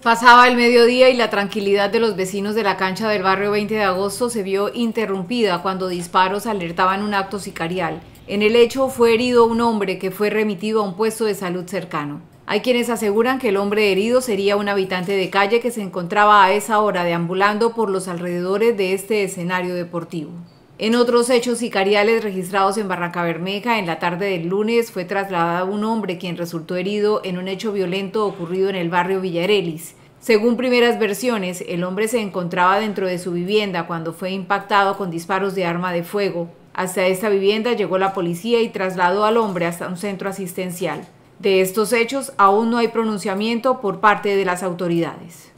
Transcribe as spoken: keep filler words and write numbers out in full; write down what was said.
Pasaba el mediodía y la tranquilidad de los vecinos de la cancha del barrio veinte de agosto se vio interrumpida cuando disparos alertaban un acto sicarial. En el hecho fue herido un hombre que fue remitido a un puesto de salud cercano. Hay quienes aseguran que el hombre herido sería un habitante de calle que se encontraba a esa hora deambulando por los alrededores de este escenario deportivo. En otros hechos sicariales registrados en Barrancabermeja, en la tarde del lunes fue trasladado un hombre quien resultó herido en un hecho violento ocurrido en el barrio Villarelis. Según primeras versiones, el hombre se encontraba dentro de su vivienda cuando fue impactado con disparos de arma de fuego. Hasta esta vivienda llegó la policía y trasladó al hombre hasta un centro asistencial. De estos hechos aún no hay pronunciamiento por parte de las autoridades.